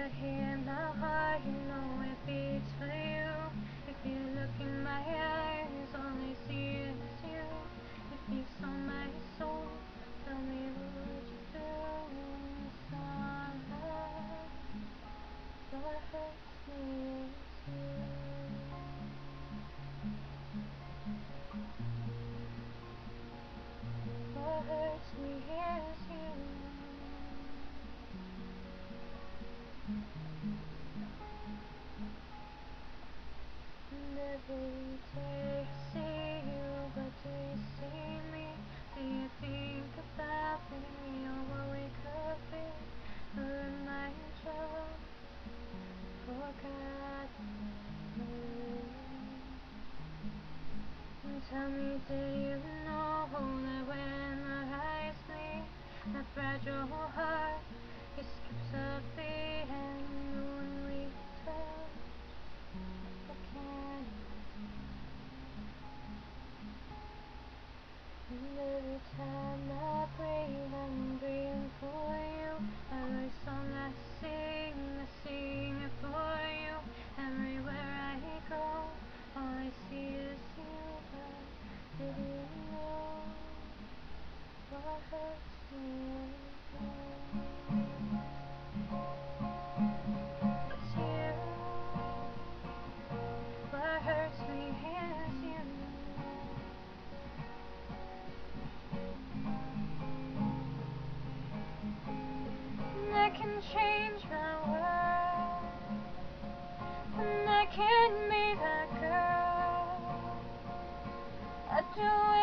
but here in my heart, you know it beats for you. If you look in my eyes, all I see is you. If you saw my soul, tell me what would you do inside? What hurts me is you. What hurts me is you. And every day I see you, but do you see me? Do you think about me or what we could be? Or am I just forgotten you? And tell me, did you know that when our eyes meet, that fragile heart, it skips a beat, and when we touch, and every time I breathe, I'm breathing for you. Every song I sing it for you. Everywhere I go, all I see is you. But did you know what hurts me is you? It's you. What hurts me is you. I can change my world, and I can be that girl. I do